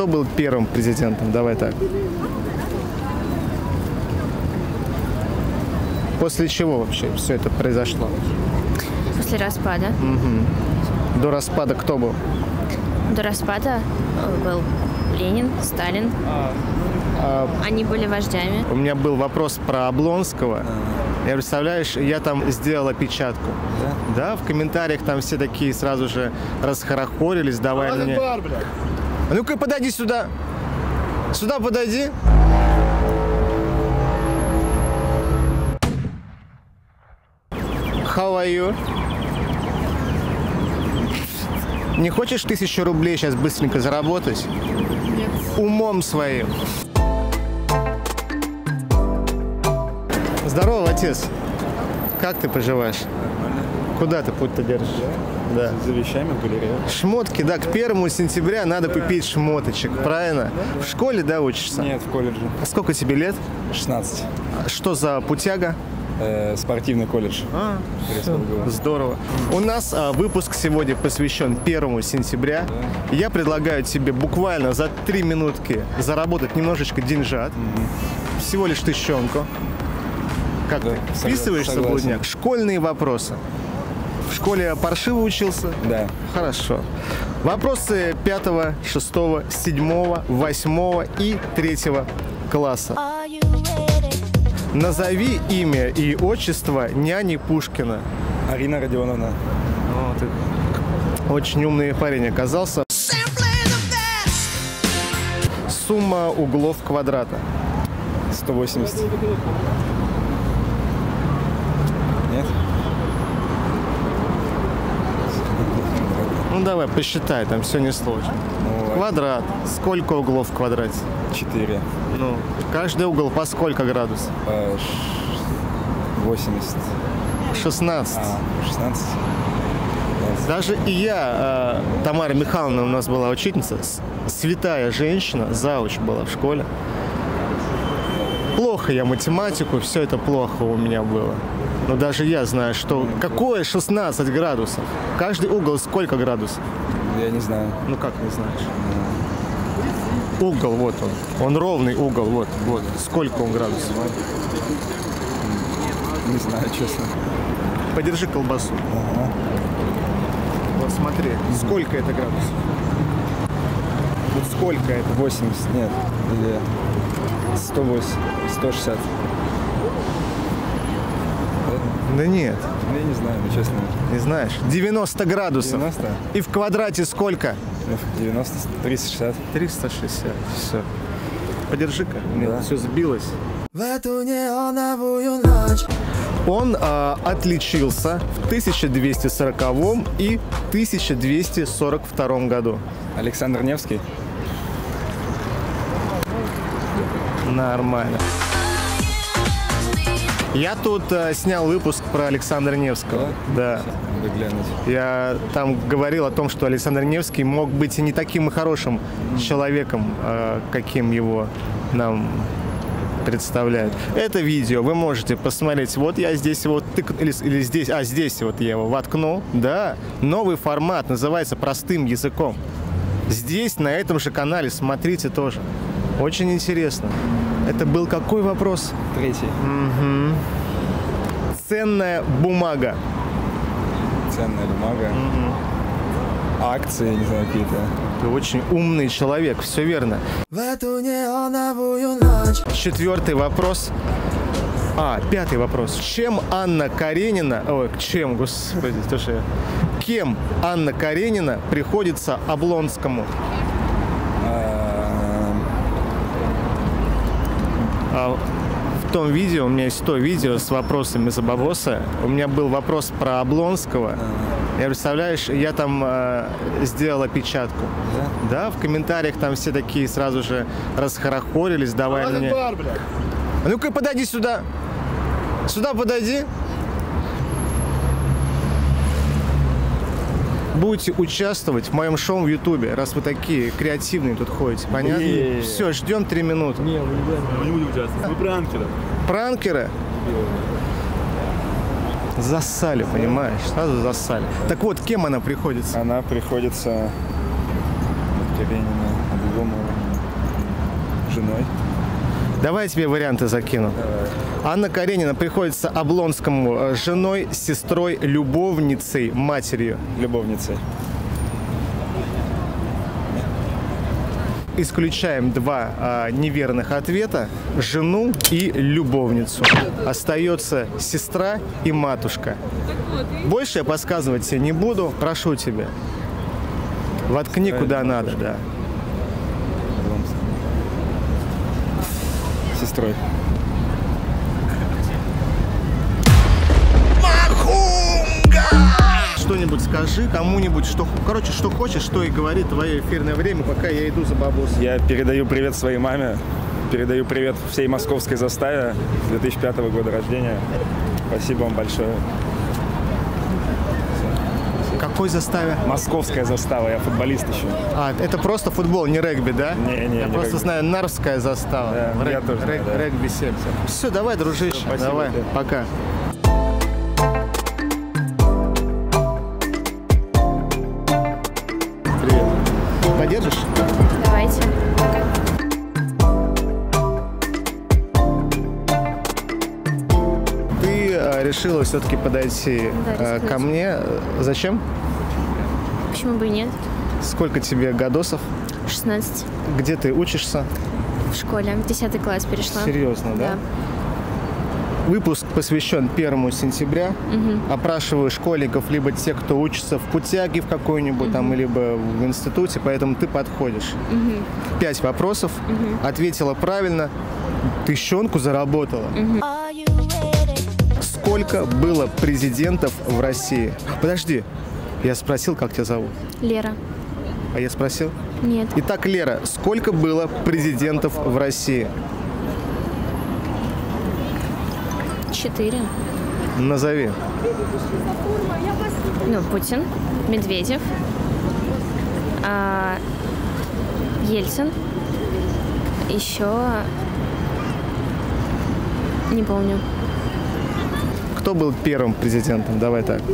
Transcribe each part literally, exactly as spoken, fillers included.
кто был первым президентом? Давай так. После чего вообще все это произошло? После распада. Угу. До распада кто был? До распада был Ленин, Сталин. А, Они были вождями. у меня был вопрос про Облонского. Я, представляешь, я там сделал опечатку. Да? Да, в комментариях там все такие сразу же расхорохорились, давай мне... А ну-ка, подойди сюда. Сюда подойди. How are you? Не хочешь тысячу рублей сейчас быстренько заработать? Нет. Умом своим. Здорово, отец. Как ты поживаешь? Нормально. Куда ты путь-то держишь? Да. За вещами в галерее. Шмотки, да, к первому сентября надо купить шмоточек, правильно? В школе, да, учишься? Нет, в колледже. А сколько тебе лет? шестнадцать. А что за путяга? Э, спортивный колледж. А, Переславгова. здорово. У нас а, выпуск сегодня посвящен первому сентября. Я предлагаю тебе буквально за три минутки заработать немножечко деньжат. Мгм. Всего лишь тысячонку. Как Да, ты? согла- Вписываешься в согласен. блудняк? Школьные вопросы. В школе паршиво учился? Да. Хорошо. Вопросы пятого, шестого, седьмого, восьмого и третьего класса. Назови имя и отчество няни Пушкина. Арина Родионовна. О, ты очень умный парень оказался. Сумма углов квадрата. сто восемьдесят. Нет? Ну давай, посчитай, там все несложно. Ну, Квадрат. Сколько углов в квадрате? четыре. Ну, каждый угол по сколько градусов? Э, ш- восемьдесят. шестнадцать. А, шестнадцать. Даже и я, э, Тамара Михайловна у нас была учительница, с- святая женщина, зауч была в школе. Плохо я математику, все это плохо у меня было. Но даже я знаю, что какое шестнадцать градусов? Каждый угол сколько градусов? Я не знаю. Ну как не знаешь? Угол, вот он. Он ровный угол, вот, вот. Сколько он градусов? Не знаю, честно. Подержи колбасу. Ага. Вот смотри, сколько это градусов? Вот сколько это? восемьдесят, нет. Или сто восемь, сто шестьдесят. Да? Да нет, Ну, я не знаю, ну, честно. не знаешь. девяносто градусов. девяносто? И в квадрате сколько? Ну, девяносто, триста шестьдесят. триста шестьдесят. Все. Подержи-ка. У меня Да. все сбилось. В эту неоновую ночь. Он а, отличился в тысяча двести сороковом и тысяча двести сорок втором году. Александр Невский. Нормально. Я тут а, снял выпуск про Александра Невского. Да. Надо глянуть. Я там говорил о том, что Александр Невский мог быть и не таким и хорошим человеком, а, каким его нам представляют. Это видео вы можете посмотреть. Вот я здесь вот тык... или, или здесь, а здесь вот я его воткнул. Да, новый формат, называется «Простым языком». Здесь, на этом же канале, смотрите тоже. Очень интересно. Это был какой вопрос? Третий. Мгм. Ценная бумага. Ценная бумага. Акции, не знаю, какие-то. Ты очень умный человек, все верно. В эту неоновую ночь. Четвертый вопрос. А, пятый вопрос. Чем Анна Каренина... Ой, чем, господи, слушай. Кем Анна Каренина приходится Облонскому? А, А в том видео, у меня есть то видео с вопросами за бабоса. У меня был вопрос про Облонского. Я, представляешь, я там э, сделал опечатку. Да? Да, в комментариях там все такие сразу же расхорохорились, давай мне... А ну-ка, подойди сюда. Сюда подойди. Будете участвовать в моем шоу в Ютубе, раз вы такие креативные тут ходите, понятно? Не. Все, ждем три минуты. Не, мы не будем, мы не будем участвовать. Мы пранкеры. Пранкеры? Засали, понимаешь? Сразу засали. Так вот, кем она приходится? Она приходится Каренина, Обломова. женой. Давай я тебе варианты закину. Давай. Анна Каренина приходится Облонскому э, женой, сестрой, любовницей, матерью. Любовницей. Исключаем два э, неверных ответа. Жену и любовницу. Остается сестра и матушка. Больше я подсказывать тебе не буду. Прошу тебя. Воткни Сестра и куда надо, матушка. да. Сестрой. Что-нибудь скажи кому-нибудь, что, короче, что хочешь, что и говори. Твое эфирное время, пока я иду за бабусой. Я передаю привет своей маме. Передаю привет всей московской заставе две тысячи пятого года рождения. Спасибо вам большое. Какой заставе? Московская застава, я футболист еще. А, это просто футбол, не регби, да? Не, не, Я не просто регби. знаю Нарвская застава. Да, Рэг- я тоже знаю, рэг- да. Регби семь. Все, давай, дружище. Всё, спасибо давай, тебе. пока. Привет. Подержишь? Давайте. Ты э, решила все-таки подойти Да, э, рискнуть. ко мне. Зачем? Почему бы и нет? Сколько тебе годосов? шестнадцать. Где ты учишься? В школе. десятый класс перешла. Серьезно, да? Выпуск посвящен первому сентября. Опрашиваю школьников, либо тех, кто учится в путяге в какой-нибудь там, либо в институте, поэтому ты подходишь. Пять вопросов. Ответила правильно. Тыщенку заработала. Сколько было президентов в России? Подожди, я спросил, как тебя зовут? Лера. А я спросил? Нет. Итак, Лера, сколько было президентов в России? Четыре. Назови. Ну, Путин, Медведев, а, Ельцин, еще не помню. Кто был первым президентом? Давай так.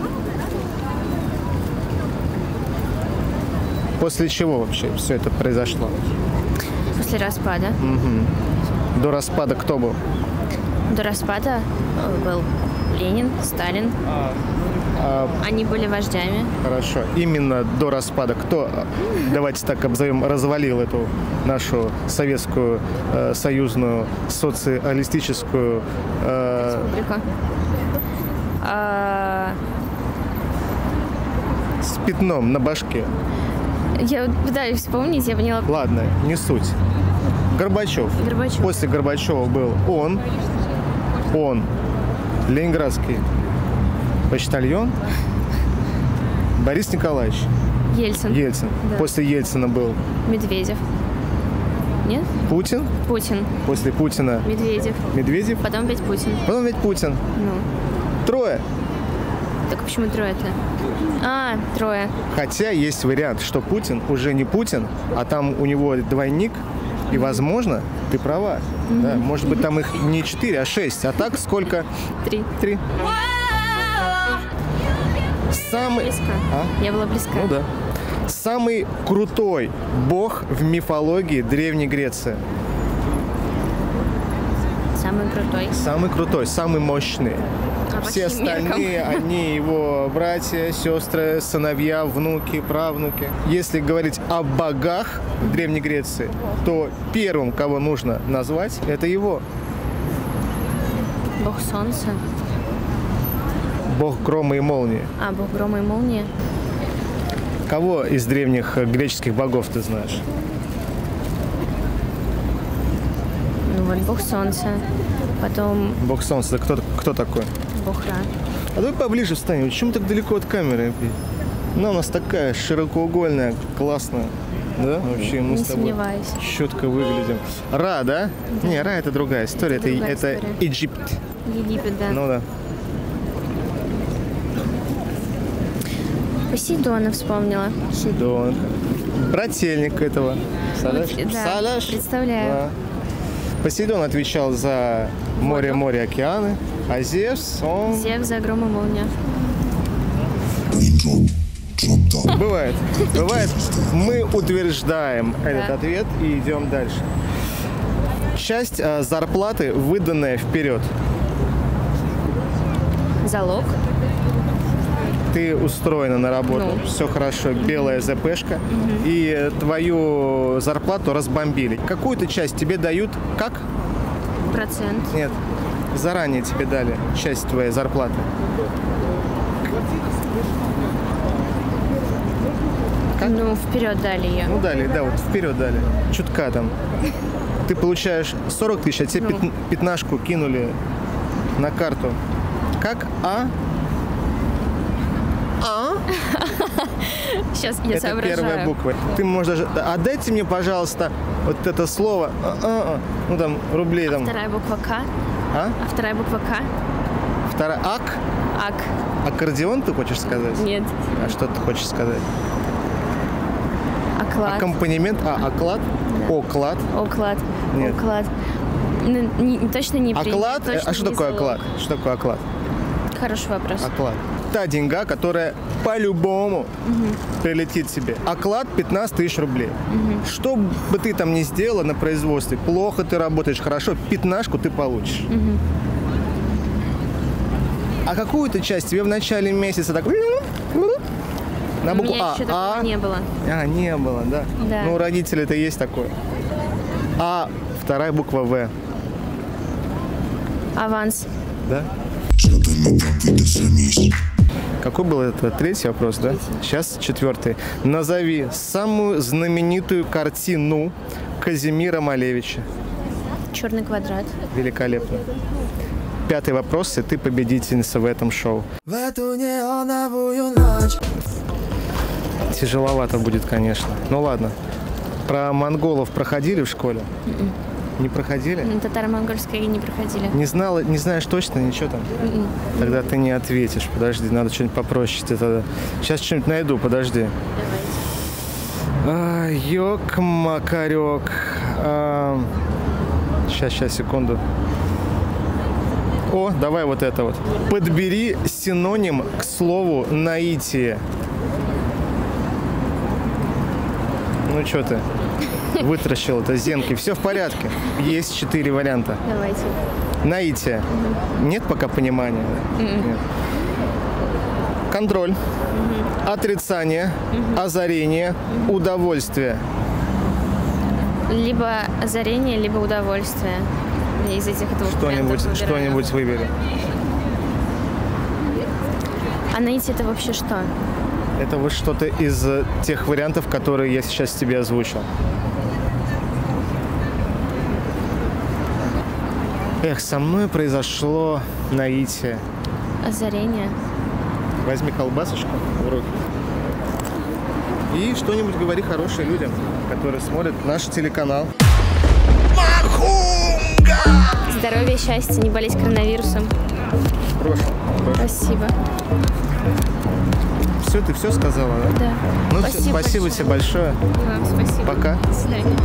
После чего вообще все это произошло? После распада. До распада кто был? До распада э, был Ленин, Сталин. А, Они были вождями. хорошо. Именно до распада кто, давайте так обзовем, развалил эту нашу советскую, э, союзную, социалистическую... э, Республика. А, с пятном на башке. я вот пытаюсь вспомнить, я поняла. Ладно, не суть. Горбачев. Горбачев. После Горбачева был он, он, ленинградский почтальон, Борис Николаевич Ельцин. Ельцин. Да. После Ельцина был Медведев. Нет? Путин. Путин. После Путина Медведев. Медведев. Потом опять Путин. Потом ведь Путин. Ну. Трое. Так почему трое-то? А, трое. Хотя есть вариант, что Путин уже не Путин, а там у него двойник, и, возможно, ты права. Да, может быть, там их не четыре, а шесть. А так сколько? Три. Три. Самый... Близко. А? Я была близка. Ну да. Самый крутой бог в мифологии Древней Греции. Самый крутой. Самый крутой, самый мощный. А по Все чьим остальные, меркам? они его братья, сестры, сыновья, внуки, правнуки. Если говорить о богах в Древней Греции, то первым, кого нужно назвать, это его. Бог солнца. Бог грома и молнии. А, бог грома и молнии. Кого из древних э, греческих богов ты знаешь? Ну вот бог солнца. Потом Бог солнца. Кто, кто такой? бог Ра. А давай поближе встанем. Почему так далеко от камеры? Она у нас такая широкоугольная, классная. Да? Вообще мы Не с тобой сомневаюсь. четко выглядим. Ра, да? Не, Ра это другая история. Это, Другая это история. Египет. Египет, да. Ну да. Посейдона вспомнила. Сидон. Брательник этого. Саляш? Да, Саляш? представляю. Да. Посейдон отвечал за море, море, океаны. А Зевс, он... Зевс за гром и молния. Бывает. Бывает. Мы утверждаем этот Да. ответ и идем дальше. Часть э, зарплаты, выданная вперед. Залог. Ты устроена на работу, Ну. все хорошо, белая ЗПшка, и твою зарплату разбомбили. Какую-то часть тебе дают как? Процент. Нет, заранее тебе дали часть твоей зарплаты. Как? Ну, вперед дали ее. Ну, дали, да, вот вперед дали. Чутка там. Ты получаешь сорок тысяч, а тебе Ну. пят- пятнашку кинули на карту. Как? А? А? Сейчас я Это соображаю. первая буква. Ты можешь даже... А дайте мне, пожалуйста, вот это слово. А, а, а. Ну, там, рублей там. Вторая буква К. А? А вторая буква К. Вторая. Ак? Ак. Аккордеон ты хочешь сказать? Нет. А что ты хочешь сказать? Оклад. Аккомпанемент? А, оклад? Оклад? Оклад. Нет. Оклад. Ну, не- точно не принято, Оклад? точно А что не такое залог. оклад? Что такое оклад? Хороший вопрос. Оклад. Та деньга, которая по-любому прилетит тебе. Оклад пятнадцать тысяч рублей. Что бы ты там ни сделала на производстве, плохо ты работаешь, хорошо, пятнашку ты получишь. А какую-то часть тебе в начале месяца так... На У букву меня А. еще такого А. не было. А, не было, да? Да. Ну, у родителей-то есть такое. А, вторая буква В. Аванс. Да? Какой был это? Третий вопрос, да? Сейчас четвертый. Назови самую знаменитую картину Казимира Малевича. Черный квадрат. Великолепно. Пятый вопрос, и ты победительница в этом шоу. В эту неоновую ночь. Тяжеловато будет, конечно. Ну ладно. Про монголов проходили в школе? Не проходили? Ну, татаро-монгольское не проходили. Не знала, не знаешь точно ничего там? Тогда ты не ответишь. Подожди, надо что-нибудь попроще тебе тогда. Сейчас что-нибудь найду, подожди. А, ёк-макарёк. А, сейчас, сейчас, секунду. О, давай вот это вот. Подбери синоним к слову наитие. Ну что ты? Вытаращил это зенки. Все в порядке. Есть четыре варианта. Давайте. Наитие. Нет пока понимания? Нет. Контроль. Отрицание. Озарение. Удовольствие. Либо озарение, либо удовольствие. Я из этих двух Что-нибудь, вариантов выбираю. что-нибудь выбери. А наитие это вообще что? Это вот что-то из тех вариантов, которые я сейчас тебе озвучил. Эх, со мной произошло наитие. Озарение. Возьми колбасочку в руки. И что-нибудь говори хорошее людям, которые смотрят наш телеканал. Здоровье, счастье, не болеть коронавирусом. Прошу. Спасибо. Все, ты все сказала, да? Да. Ну, спасибо, Спасибо спасибо большое. тебе большое. И вам спасибо. Пока. До свидания.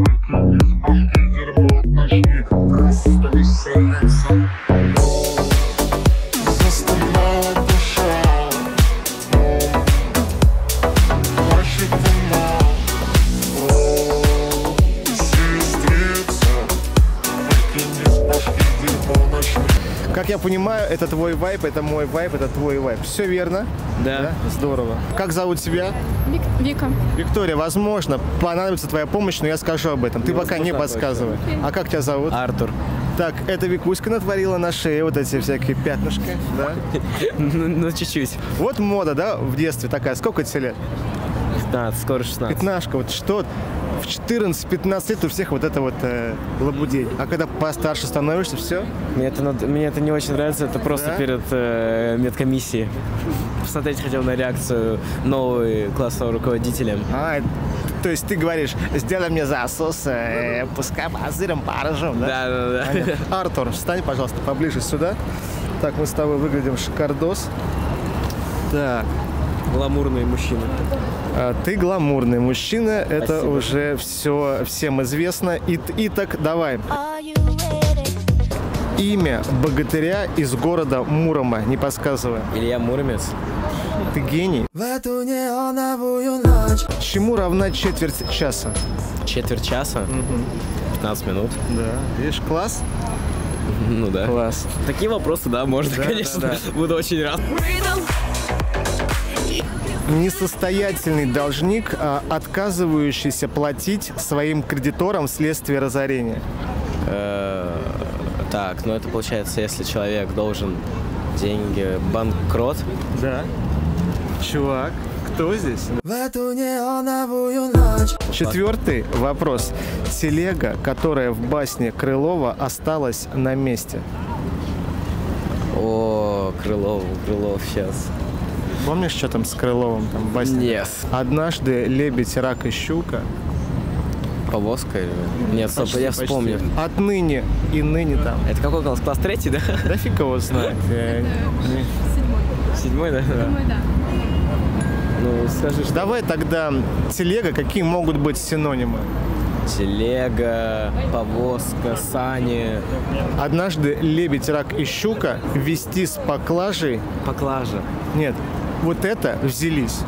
Как я понимаю, это твой вайп, это мой вайп, это твой вайп. Все верно? Да. Здорово. Как зовут тебя? Вика. Виктория, возможно, понадобится твоя помощь, но я скажу об этом. Ты пока не подсказывай. А как тебя зовут? Артур. Так, это Викуська натворила на шее вот эти всякие пятнышки, да? Ну, ну, чуть-чуть. Вот мода, да, в детстве такая. Сколько тебе лет? пятнадцать, скоро шестнадцать. Пятнашка. Вот что в четырнадцать-пятнадцать лет у всех вот это вот э, лабудень. А когда постарше становишься, все? Мне это, над- мне это не очень нравится, это просто Да? перед э, медкомиссией. Посмотреть хотел на реакцию нового классного руководителя. А, то есть ты говоришь, сделай мне засос, э, пускай позырим, поражем, да? Да, да, да. Понятно. Артур, встань, пожалуйста, поближе сюда. Так, мы с тобой выглядим шикардос. Так, Гламурный мужчина. а ты гламурный мужчина, это Спасибо. уже все всем известно. И, итак, давай. Имя богатыря из города Мурома, не подсказывай. Илья Муромец. Ты гений. В эту неоновую ночь. Чему равна четверть часа? Четверть часа? пятнадцать минут. Да. Видишь, класс? Ну да. Класс. Такие вопросы, да, можно, Да, конечно. да, Буду очень рад. Несостоятельный должник, а, отказывающийся платить своим кредиторам вследствие разорения. Э, Так, ну это получается, если человек должен деньги, банкрот. Да. Чувак, кто здесь? В эту неоновую ночь. Четвертый вопрос. Телега, которая в басне Крылова осталась на месте. О, Крылов, Крылов сейчас. Помнишь, что там с Крыловым там в басне? Нет. Однажды лебедь, рак и щука. Повозка или... Нет, стоп, Почти, я почти. вспомню. Отныне и ныне там. Это какой класс? Класс третий, да? Да фиг его знает. Я не- Седьмой, да? Ну, скажи, что... Давай тогда телега, какие могут быть синонимы? Телега, повозка, сани, Однажды лебедь, рак и щука везти с поклажей. поклажа. Нет, вот это взялись.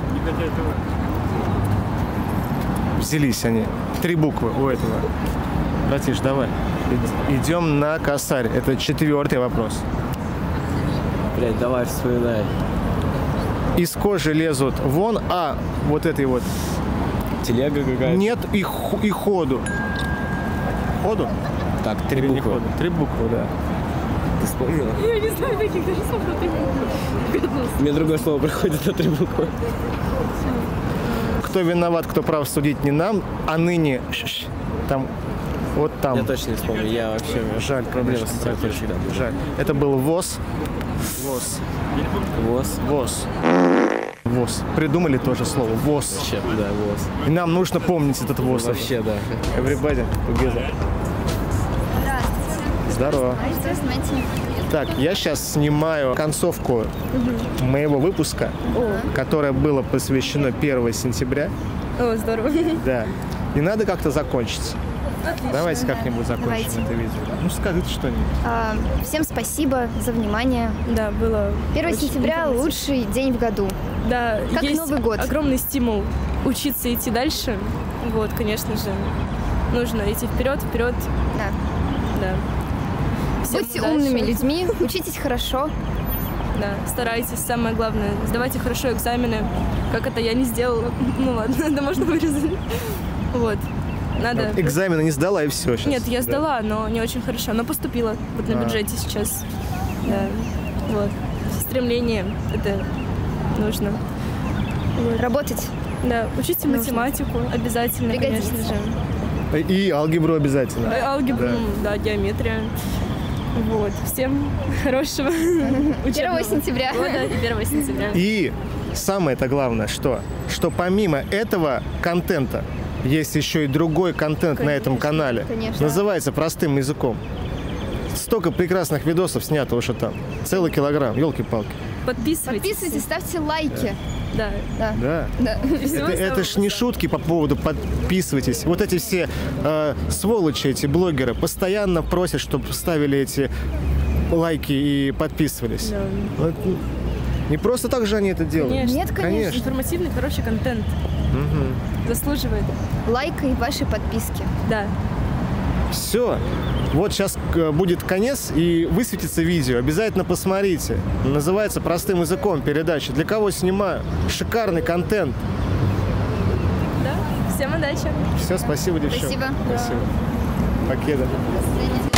Взялись они. Три буквы у этого. Братиш, давай. Ид- Идем на косарь. Это четвертый вопрос. Блять, давай вспоминай. Из кожи лезут вон, а вот этой вот Телега какая-то. нет и, ху- и ходу. Ходу? Так, три Или не буквы. ходу? Три буквы, да. Ты вспомнила? Я не знаю таких даже слов, но ты Мне другое слово приходит на три буквы. Кто виноват, кто прав, судить не нам, а ныне ш- там, вот там. Я точно не вспомню. Я вообще... Жаль, проблемы конечно, с этим братиш, всегда были. жаль. Это был ВОЗ. ВОЗ. ВОЗ. ВОЗ. ВОЗ. Придумали тоже слово. ВОЗ. Вообще, да, ВОЗ. И нам нужно помнить этот ВОЗ. Вообще, да. Everybody together. Здорово. Так, я сейчас снимаю концовку моего выпуска, которое было посвящено первого сентября. О, здорово. Да. И надо как-то закончить. Давайте как-нибудь закончим Давайте. это видео. Ну, скажите что-нибудь. А, всем спасибо за внимание. Да, было первое очень сентября – информативно. лучший день в году. Да, Как есть Новый год. огромный стимул учиться идти дальше. Вот, конечно же, нужно идти вперед, вперед. Да. Да. Всем Будьте удачи. умными людьми, учитесь хорошо. Да, старайтесь, самое главное, сдавайте хорошо экзамены. Как это я не сделала. Ну ладно, это можно вырезать. Вот. Надо... Экзамены не сдала и все. Нет, я сдала, но не очень хорошо. Но поступила вот на А. бюджете сейчас. Да. Вот. Стремление это нужно. Работать. Да, учите Нужно. математику обязательно, Пригодится. конечно же. И алгебру обязательно. Э, Алгебру, Да. да, геометрия. Вот. Всем хорошего первого учебного сентября. года и первого сентября. И самое-то главное, что? Что помимо этого контента есть еще и другой контент на этом канале. конечно. Называется простым языком. Столько прекрасных видосов снято уже там. Целый килограмм, елки-палки. Подписывайтесь. Подписывайтесь, ставьте лайки. Да. Да. Да. Да. Всего Это, это ж самого не шутки по поводу подписывайтесь. Вот эти все э, сволочи, эти блогеры, постоянно просят, чтобы ставили эти лайки и подписывались. Да. Вот, не просто так же они это делают. Конечно. Нет, конечно. Информативный, хороший контент. Заслуживает. Лайка и ваши подписки. Да. Все. Вот сейчас будет конец и высветится видео. Обязательно посмотрите. Называется «Простым языком» передача. Для кого снимаю? Шикарный контент. Да. Всем удачи. Все, спасибо, девчонки. Спасибо. Спасибо. Покеда. До свидания.